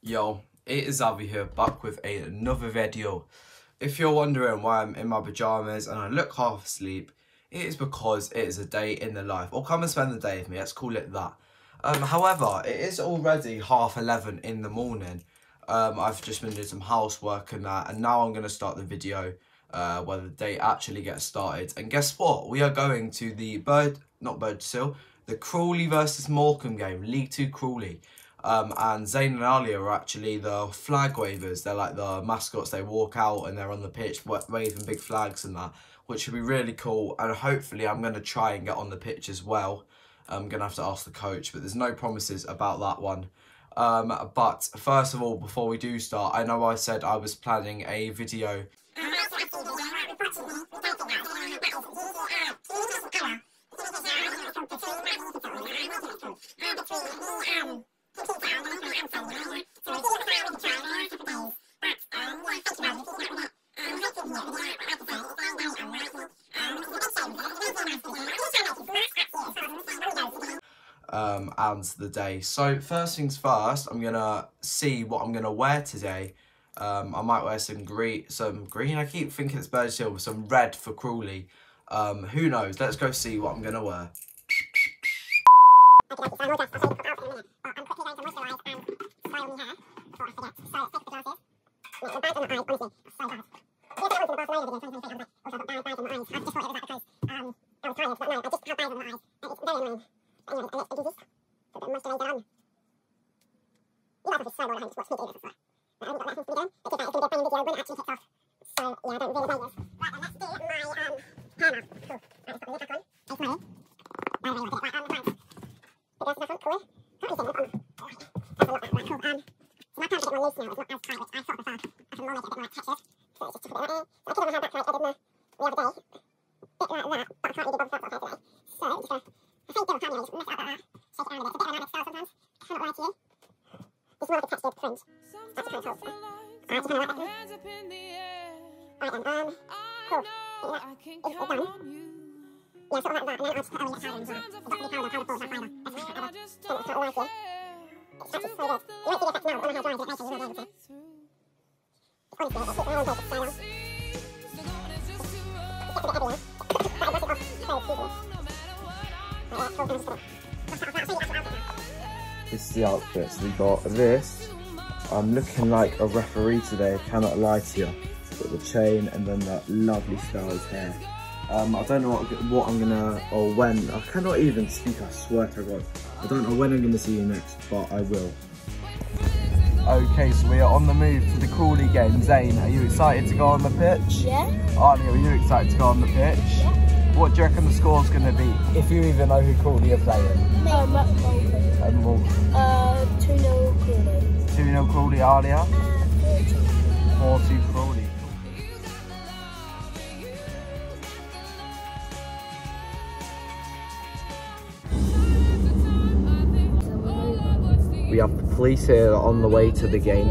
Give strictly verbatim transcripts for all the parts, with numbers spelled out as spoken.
Yo, it is Avi here, back with a, another video. If you're wondering why I'm in my pyjamas and I look half asleep, it is because it is a day in the life. Or come and spend the day with me, let's call it that. Um, however, it is already half eleven in the morning. Um, I've just been doing some housework and that, and now I'm going to start the video uh, where the day actually gets started. And guess what? We are going to the Bird, not Birdsill, the Crawley versus Morecambe game, League Two Crawley. Um, and Zayn and Alia are actually the flag wavers. They're like the mascots. They walk out and they're on the pitch waving big flags and that, which should be really cool. And hopefully I'm going to try and get on the pitch as well. I'm going to have to ask the coach, but there's no promises about that one. Um, but first of all, before we do start, I know I said I was planning a video. Um, and the day. So first things first, I'm gonna see what I'm gonna wear today. Um, I might wear some green, some green. I keep thinking it's Birdsill, some red for Crawley. Um, who knows? Let's go see what I'm gonna wear. This is the outfits. We got this. I'm looking like a referee today, I cannot lie to you. Got the chain and then that lovely styles hair. Um, I don't know what, what I'm gonna, or when, I cannot even speak, I swear to God. I don't know when I'm gonna see you next, but I will. Okay, so we are on the move to the Crawley game. Zayn, are you excited to go on the pitch? Yeah. Alia, are you excited to go on the pitch? Yeah. What do you reckon the score's gonna be, if you even know who Crawley are playing? Um, Morecambe. Um, Morecambe. Uh, two nil Crawley. two nil Crawley, Alia? Uh, four two Crawley. We have the police here on the way to the game.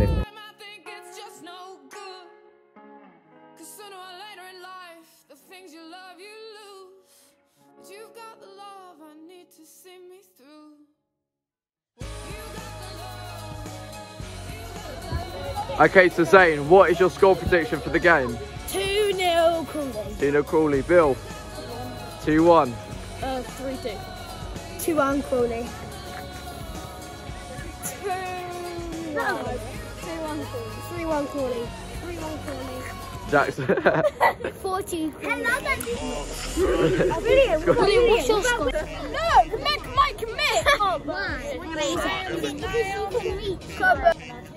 Okay, so Zayn, what is your score prediction for the game? two nil Crawley. two nil Crawley. Bill? two one. Uh, three two. two one Crawley. No. two one Crawley. three one Crawley. three one Crawley. Jackson? four two Crawley. Brilliant. Brilliant. What's your score? No, commit, Mike, commit. Oh, why? Is it because you can read?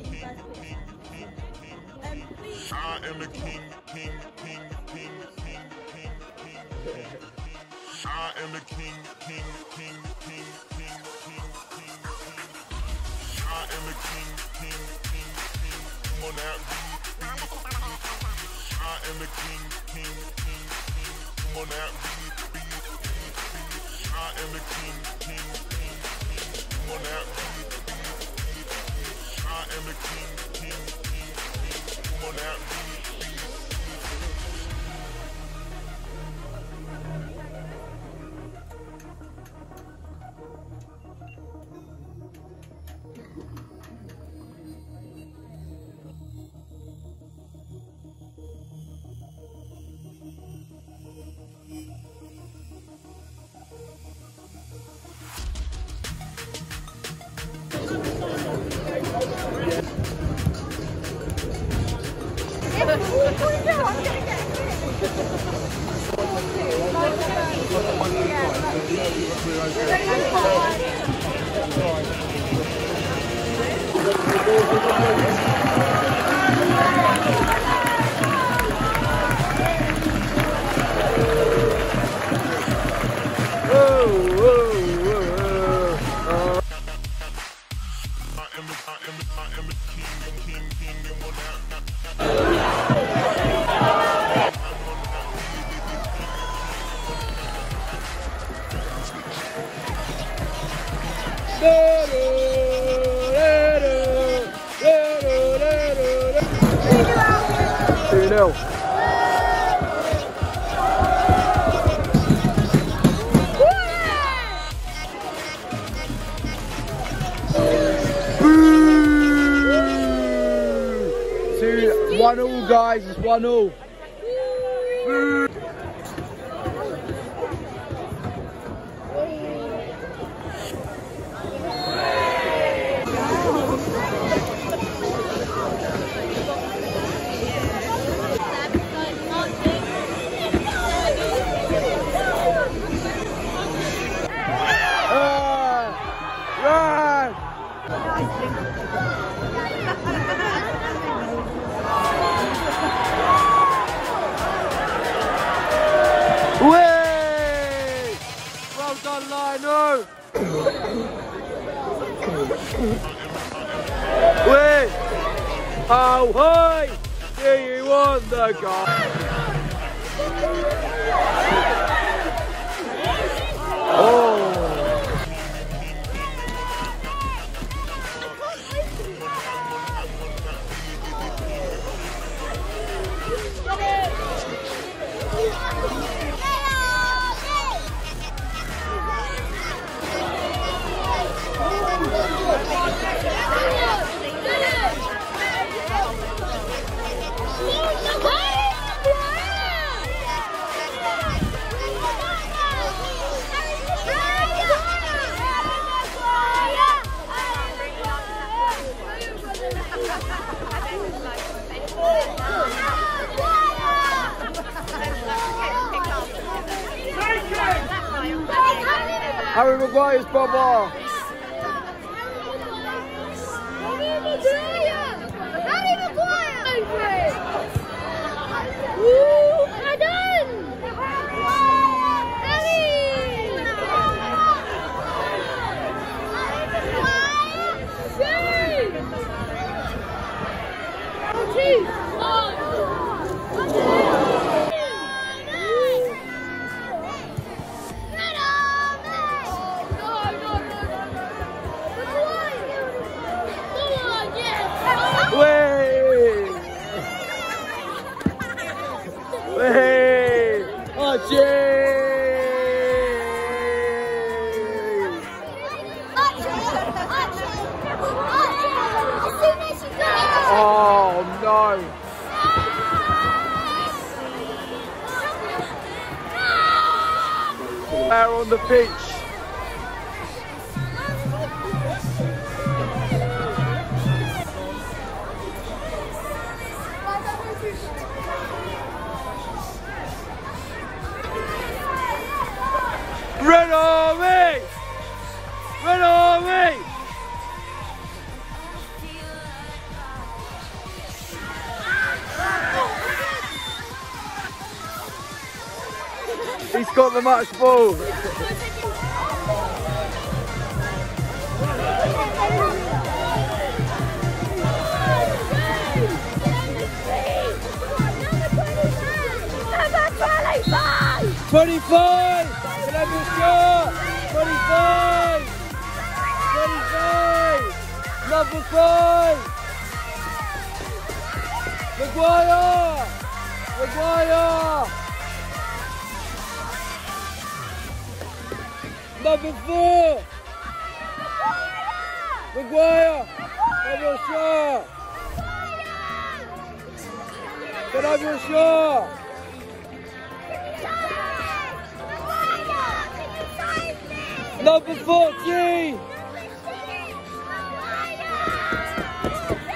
I am the king, king, king, king, king, king, king, king. I am the king, king, king, king, king, king, king, king. I am the king, king, king, king. Come on out, beat, beat, beat. I am the king, king, king, king. Come on out, beat, beat, beat, beat. I am the king, king, king, king. Come on out, beat, beat, beat, beat. I am the king, king, king, king. Come on out, beat, beat, beat. two nil. Two, one all, guys. It's one all. Wait! How high do you want the guy? Oh! Harry Maguire's brother! Harry Maguire! Harry Maguire! Woo! Adam! Harry! Two! Hey! Archie! Oh no! They're on the pitch. Red Army! Red Army! He's got the match ball. twenty-five! Can I have a shot? twenty-five! twenty-five! Number five! Maguire! Maguire! Number four! Maguire! Have your shot! Can I have your shot? Number fourteen!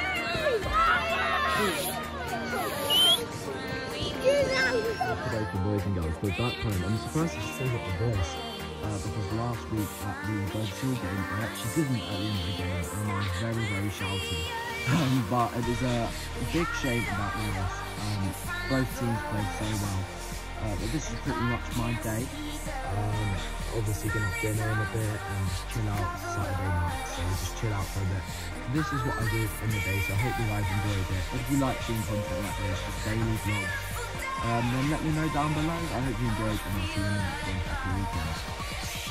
boys and girls, we're back home. I'm surprised to still got the voice, uh, because last week at the Birdshill game, I actually didn't at the end of the game, and I was very, very shouty. Um, but it was a big shame about the loss. Um, both teams played so well. Uh, but this is pretty much my day. Um, obviously gonna have dinner in a bit and chill out Saturday night, so just chill out for a bit. This is what I do in the day, so I hope you guys enjoyed it. If you like seeing content like this, just daily vlogs, um, then let me know down below. I hope you enjoyed, and I'll see you in the next one. Happy weekend.